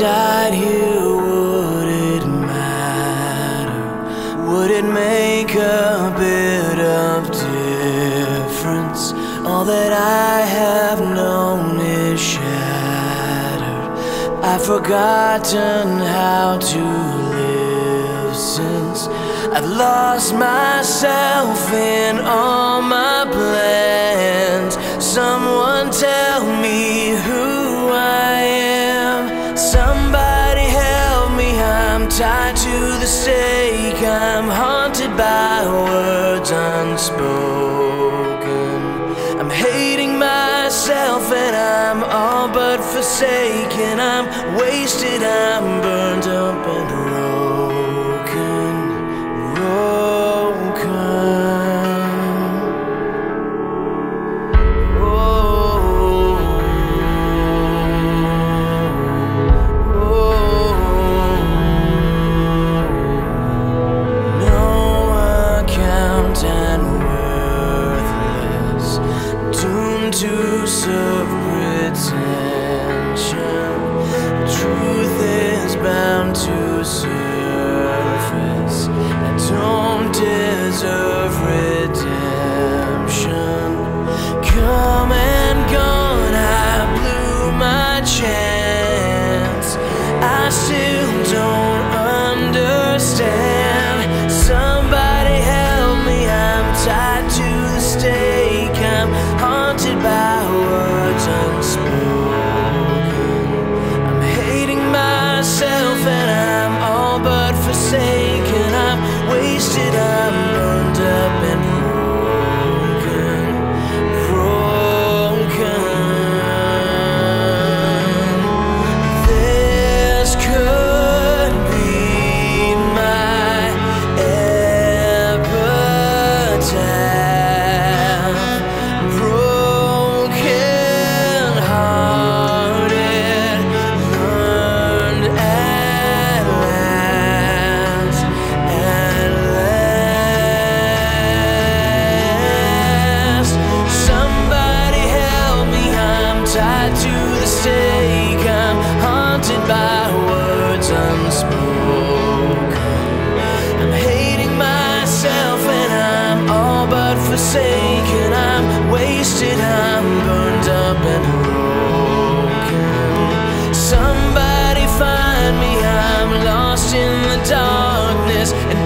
died here, would it matter? Would it make a bit of difference? All that I have known is shattered. I've forgotten how to live since I've lost myself in all my plans. Someone tell me who I am. Somebody help me, I'm tied to the stake. I'm haunted by words unspoken. I'm hating myself and I'm all but forsaken. I'm wasted, I'm burned up and broken. To serve pretension, truth is bound to surface. I don't deserve redemption. Come and gone, I blew my chance. I still don't understand. Somebody help me, I'm tied to the stake. I'm haunted by words unspoken. I'm hating myself and I'm all but forsaken. I'm wasted, I'm burned up and broken. This could be my epitaph. By words unspoken, I'm hating myself and I'm all but forsaken. I'm wasted, I'm burned up and broken. Somebody find me, I'm lost in the darkness. And